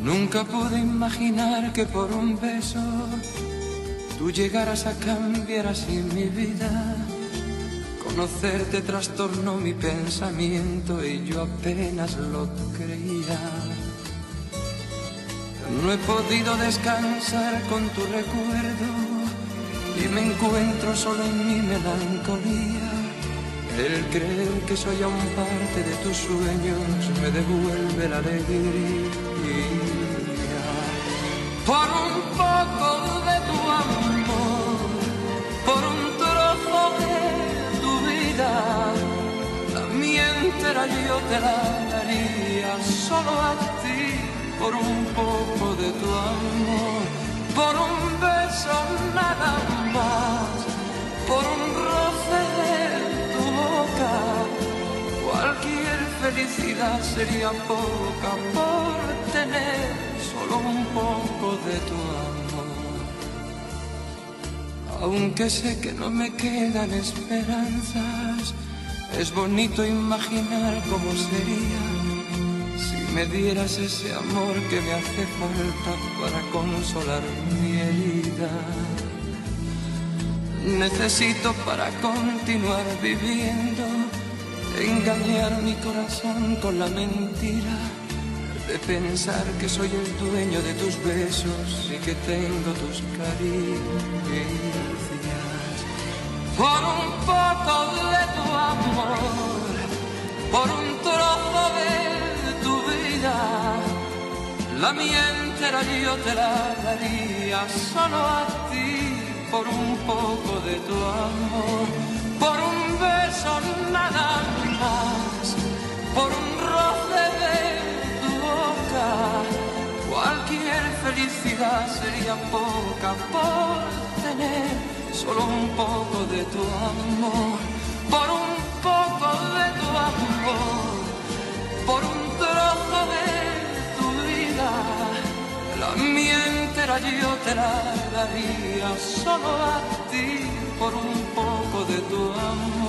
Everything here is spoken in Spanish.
Nunca pude imaginar que por un beso tú llegaras a cambiar así mi vida. Conocerte trastornó mi pensamiento y yo apenas lo creía. No he podido descansar con tu recuerdo y me encuentro solo en mi melancolía. El creer que soy aún parte de tus sueños me devuelve la alegría. Por un poco de tu amor, por un trozo de tu vida, la mía entera yo te la daría solo a ti. Por un poco de tu amor, por un beso nada más, por un roce de tu boca, cualquier felicidad sería poca por tener solo un poco de tu amor. Aunque sé que no me quedan esperanzas, es bonito imaginar cómo sería si me dieras ese amor que me hace falta para consolar mi herida. Necesito para continuar viviendo engañar mi corazón con la mentira de pensar que soy el dueño de tus besos y que tengo tus caricias. Por un poco de tu amor, por un trozo de tu vida, la mía entera yo te la daría solo a ti. Por un poco de tu amor, por un beso nada más, por un roce de tu boca, cualquier felicidad sería poca por tener solo un poco de tu amor. Por un poco de tu amor, por un trozo de tu vida, la mía entera yo te la daría solo a ti. Por un poco de tu amor.